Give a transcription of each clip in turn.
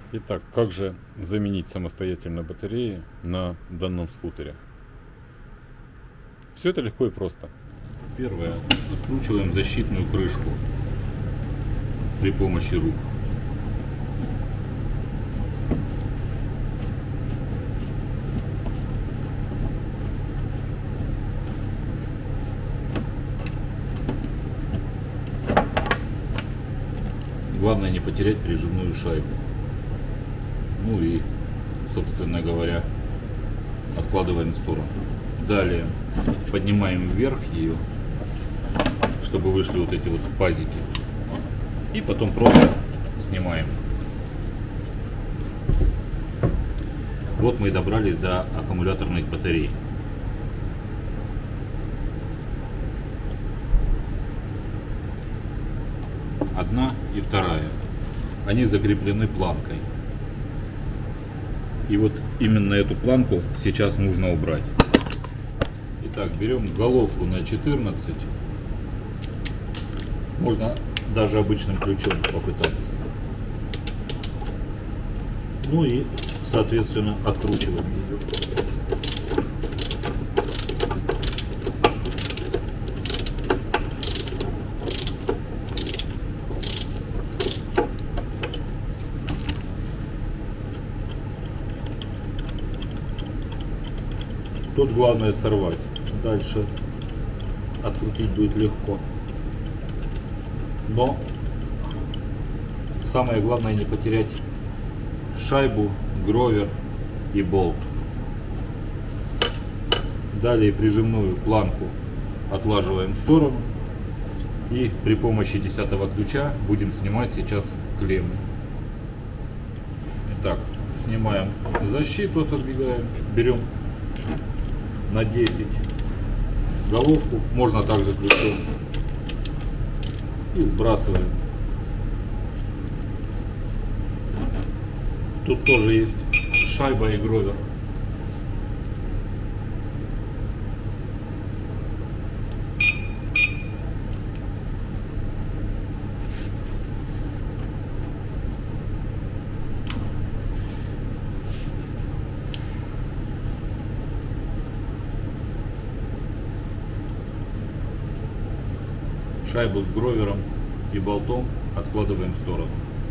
Итак, как же заменить самостоятельно батареи на данном скутере? Все это легко и просто. Первое. Откручиваем защитную крышку при помощи рук. Главное не потерять прижимную шайбу. Ну и, собственно говоря, откладываем в сторону. Далее поднимаем вверх ее, чтобы вышли вот эти вот пазики. И потом просто снимаем. Вот мы и добрались до аккумуляторных батарей. Одна и вторая. Они закреплены планкой. И вот именно эту планку сейчас нужно убрать. Итак, берем головку на 14. Можно даже обычным ключом попытаться. Ну и, соответственно, откручиваем ее. Тут главное сорвать. Дальше открутить будет легко. Но самое главное не потерять шайбу, гровер и болт. Далее прижимную планку отлаживаем в сторону. И при помощи 10-го ключа будем снимать сейчас клеммы. Итак, снимаем защиту, отодвигаем, берем на 10 головку, можно также ключом, и сбрасываем. Тут тоже есть шайба и гровер. Шайбу с гровером и болтом откладываем в сторону.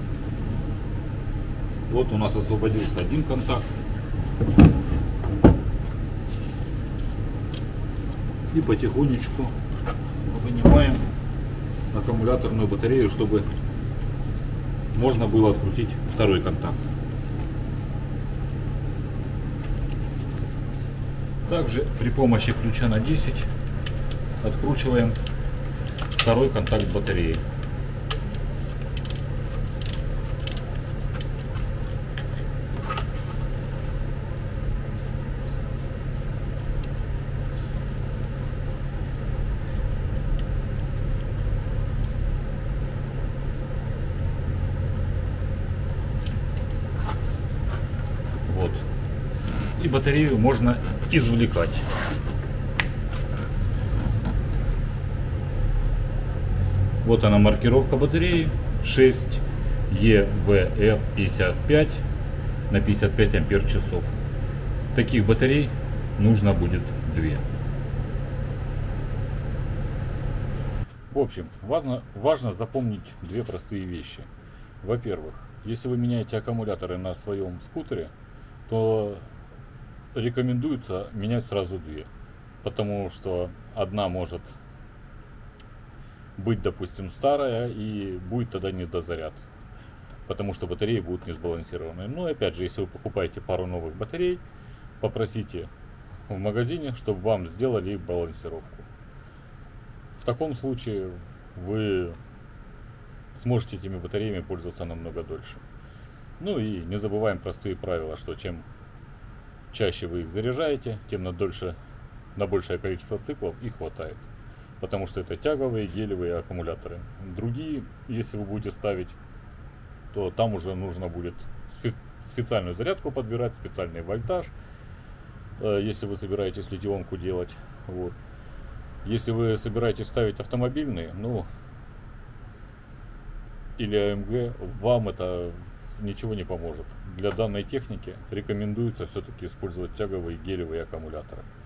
Вот у нас освободился один контакт. И потихонечку вынимаем аккумуляторную батарею, чтобы можно было открутить второй контакт. Также при помощи ключа на 10 откручиваем второй контакт батареи. Вот. И батарею можно извлекать. Вот она, маркировка батареи 6 EVF55 на 55 ампер часов. Таких батарей нужно будет 2. В общем, важно запомнить две простые вещи. Во-первых, если вы меняете аккумуляторы на своем скутере, то рекомендуется менять сразу 2. Потому что одна может быть, допустим, старая, и будет тогда недозаряд, потому что батареи будут не сбалансированы. Но опять же, если вы покупаете пару новых батарей, попросите в магазине, чтобы вам сделали балансировку. В таком случае вы сможете этими батареями пользоваться намного дольше. Ну и не забываем простые правила, что чем чаще вы их заряжаете, тем на большее количество циклов их хватает. Потому что это тяговые, гелевые аккумуляторы. Другие, если вы будете ставить, то там уже нужно будет специальную зарядку подбирать, специальный вольтаж, если вы собираетесь литионку делать. Вот. Если вы собираетесь ставить автомобильные, ну, или AMG, вам это ничего не поможет. Для данной техники рекомендуется все-таки использовать тяговые гелевые аккумуляторы.